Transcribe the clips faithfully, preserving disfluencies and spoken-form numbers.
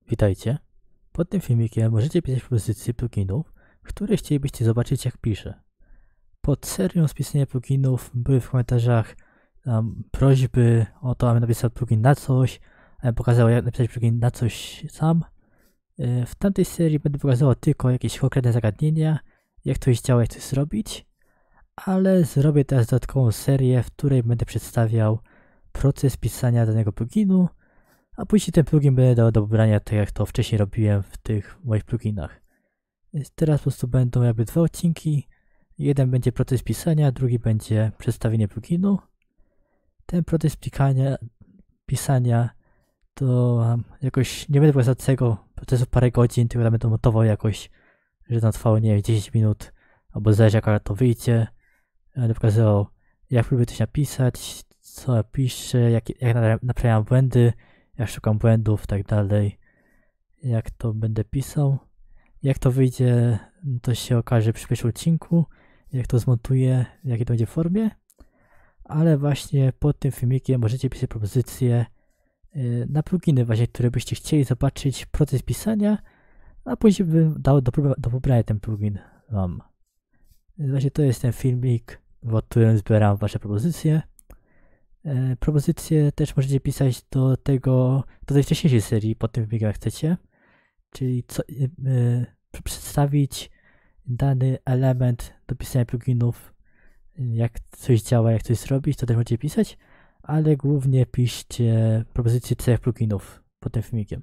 Witajcie. Pod tym filmikiem możecie pisać propozycje pluginów, które chcielibyście zobaczyć jak piszę. Pod serią spisania pluginów były w komentarzach um, prośby o to, abym napisał plugin na coś, abym pokazał jak napisać plugin na coś sam. W tamtej serii będę pokazywał tylko jakieś konkretne zagadnienia, jak coś działa, jak coś zrobić, ale zrobię teraz dodatkową serię, w której będę przedstawiał proces pisania danego pluginu, a później ten plugin będę dał do pobrania, tak jak to wcześniej robiłem w tych moich pluginach. Więc teraz po prostu będą jakby dwa odcinki. Jeden będzie proces pisania, drugi będzie przedstawienie pluginu. Ten proces pisania, pisania to um, jakoś nie będę pokazał całego procesu parę godzin, tylko będę montował jakoś, że to trwało, nie wiem, dziesięć minut, albo zależy jak to wyjdzie. Będę pokazywał, jak próbuję coś napisać, co piszę, jak, jak naprawiam błędy, jak szukam błędów i tak dalej, jak to będę pisał. Jak to wyjdzie, to się okaże przy pierwszym odcinku, jak to zmontuję, w jakiej to będzie formie. Ale właśnie pod tym filmikiem możecie pisać propozycje yy, na pluginy właśnie, które byście chcieli zobaczyć proces pisania, a później bym dał do, do pobrania ten plugin wam. Więc właśnie to jest ten filmik, w którym zbieram wasze propozycje. E, propozycje też możecie pisać do tego, do tej wcześniejszej serii pod tym filmikiem jak chcecie, czyli co, e, przedstawić dany element do pisania pluginów, jak coś działa, jak coś zrobić, to też możecie pisać, ale głównie piszcie propozycje trzech pluginów pod tym filmikiem.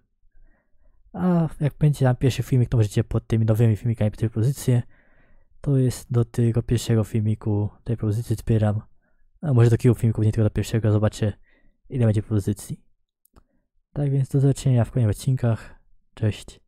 A jak będzie tam pierwszy filmik, to możecie pod tymi nowymi filmikami pisać propozycje. To jest do tego pierwszego filmiku, tej propozycji zbieram. A może do kilku filmików, nie tylko do pierwszego, zobaczę ile będzie propozycji. Tak więc do zobaczenia w kolejnych odcinkach. Cześć.